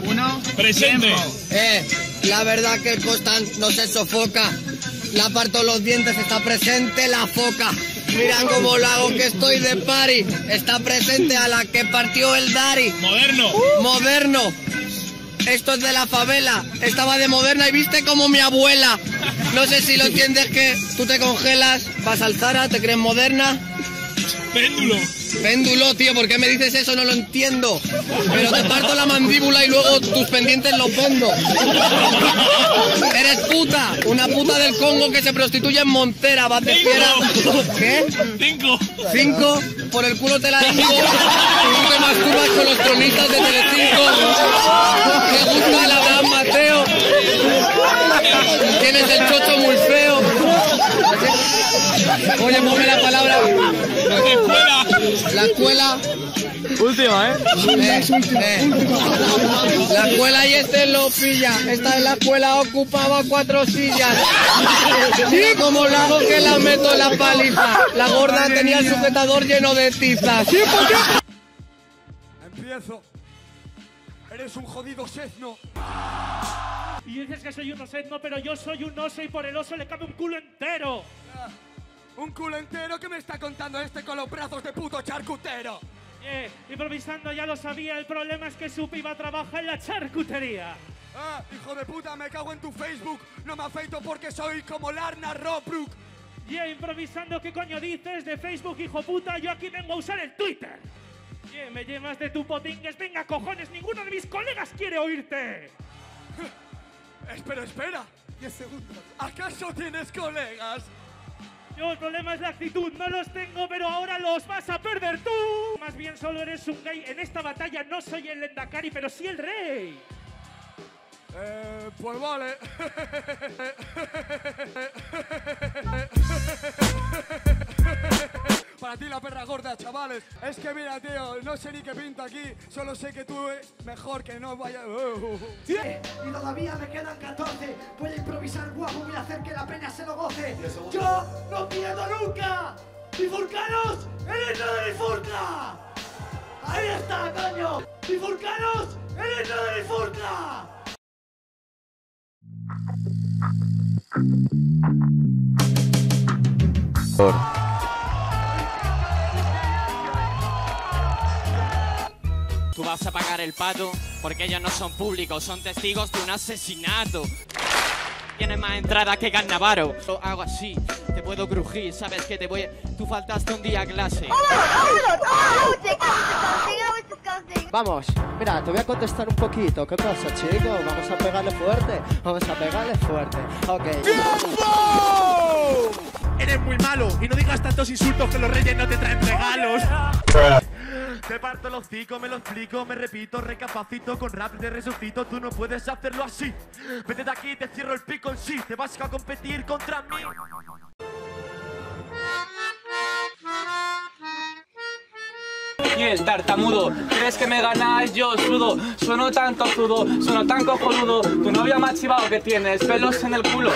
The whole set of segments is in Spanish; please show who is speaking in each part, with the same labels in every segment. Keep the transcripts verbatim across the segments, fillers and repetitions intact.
Speaker 1: Uno.
Speaker 2: Presente.
Speaker 1: Tiempo.
Speaker 3: Eh, la verdad que el Constant no se sofoca. La parto los dientes, está presente la foca. Miran cómo lo hago que estoy de party. Está presente a la que partió el Dari.
Speaker 2: Moderno.
Speaker 3: Uh, moderno. Esto es de la favela. Estaba de moderna y viste como mi abuela. No sé si lo entiendes que tú te congelas, vas al Zara, te crees moderna.
Speaker 2: Péndulo.
Speaker 3: Péndulo, tío, ¿por qué me dices eso? No lo entiendo. Pero te parto la mandíbula y luego tus pendientes los vendo. Eres puta, una puta del Congo que se prostituye en Montera, vas de fiera. ¿Qué?
Speaker 2: Cinco.
Speaker 3: Cinco, por el culo te la digo. Y tú te masturbas con los cronistas de Telecinco. Me gusta el Abraham Mateo. Tienes el chocho muy feo. Oye, ponme la palabra.
Speaker 2: Escuela.
Speaker 3: La escuela.
Speaker 4: Última, ¿eh?
Speaker 3: Eh, eh. La escuela y este lo pilla. Esta en la escuela ocupaba cuatro sillas. Mira como la hago que la meto en la paliza. La gorda tenía el sujetador lleno de tizas.
Speaker 5: Empiezo. Eres un jodido sesno.
Speaker 6: Y dices que soy un osetno, pero yo soy un oso y por el oso le cabe un culo entero.
Speaker 5: Ah, un culo entero que me está contando este con los brazos de puto charcutero.
Speaker 6: Eh, improvisando ya lo sabía, el problema es que su piba trabaja en la charcutería.
Speaker 5: Ah, hijo de puta, me cago en tu Facebook. No me afeito porque soy como Larna Robrook.
Speaker 6: Yeah, improvisando, ¿qué coño dices de Facebook, hijo puta? Yo aquí vengo a usar el Twitter. Yeah, me llevas de tu potingues. Venga, cojones, ninguno de mis colegas quiere oírte.
Speaker 5: Espera, espera. diez segundos. ¿Acaso tienes colegas?
Speaker 6: Yo, el problema es la actitud. No los tengo, pero ahora los vas a perder tú. Más bien solo eres un gay. En esta batalla no soy el Lendakari, pero sí el rey.
Speaker 5: Eh, pues vale. Para ti la perra gorda, chavales. Es que mira, tío, no sé ni qué pinta aquí. Solo sé que tú es mejor que no vaya...
Speaker 7: ¿Sí? Y todavía me quedan catorce. Voy a improvisar guapo, voy a hacer que la peña se lo goce. ¡Yo no pierdo nunca! ¡Bifurcanos! ¡El himno de Bifurca! ¡Ahí está, coño! ¡Bifurcanos! ¡El himno de Bifurca!
Speaker 4: Tú vas a pagar el pato porque ellos no son públicos, son testigos de un asesinato. Tienes más entrada que Cannavaro. Lo hago así, te puedo crujir, sabes que te voy a... Tú faltaste un día a clase.
Speaker 8: Vamos, mira, te voy a contestar un poquito. ¿Qué pasa, chico? Vamos a pegarle fuerte. Vamos a pegarle fuerte. Ok.
Speaker 2: ¡Tiempo! Eres muy malo y no digas tantos insultos que los reyes no te traen regalos. Te parto el hocico, me lo explico, me repito, recapacito, con rap te resucito, tú no puedes hacerlo así. Vete de aquí, te cierro el pico en sí, te vas a competir contra mí.
Speaker 4: ¿Quién, tartamudo? ¿Crees que me ganas? Yo sudo, sueno tan tozudo, sueno tan cojonudo. Tu novia me ha chivado que tienes pelos en el culo.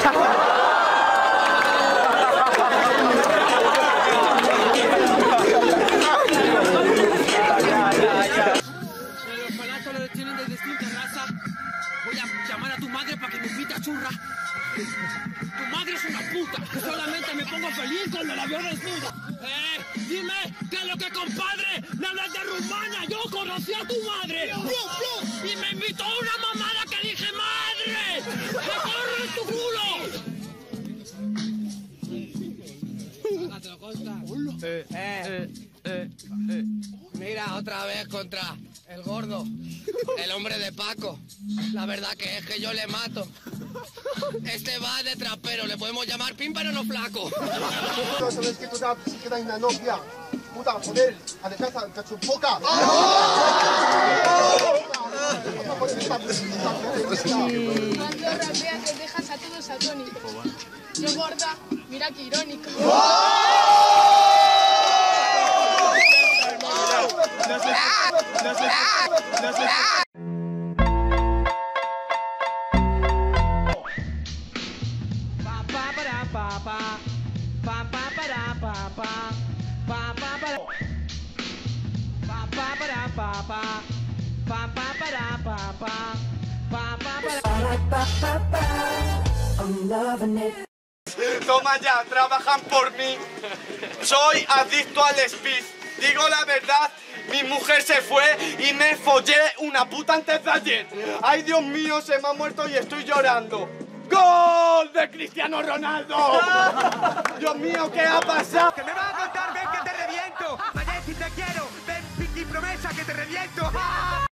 Speaker 9: Voy a llamar a tu madre para que me invite a churra. Tu madre es una puta. Solamente me pongo feliz cuando la veo desnuda. Eh, dime, ¿qué es lo que, compadre? Me hablas de rumana. Yo conocí a tu madre. Y me invitó a una mamada que dije, ¡madre! ¡Me corre en tu culo! Hágatelo, Costa.
Speaker 3: Eh, eh, eh, eh. Mira, otra vez contra el gordo, el hombre de Paco. La verdad que es que yo le mato. Este va de trapero, le podemos llamar pímpano no flaco.
Speaker 10: ¿Sabes que tú queda una novia? Puta, joder, a defensa de su boca.
Speaker 11: Cuando rapeas te dejas a todos atónicos. Yo gorda, mira qué irónico.
Speaker 4: Pa pa
Speaker 9: para pa pa pa pa para. I'm loving it.
Speaker 1: Toma ya, trabajan por mí. Soy adicto al speed. Digo la verdad, mi mujer se fue y me follé una puta antes de ayer. Ay, Dios mío, se me ha muerto y estoy llorando. ¡Gol de Cristiano Ronaldo! Dios mío, ¿qué ha pasado?
Speaker 12: Que me vas a contar, ven que te reviento. Mayeti, te quiero. Ven, Pinky Promesa, que te reviento.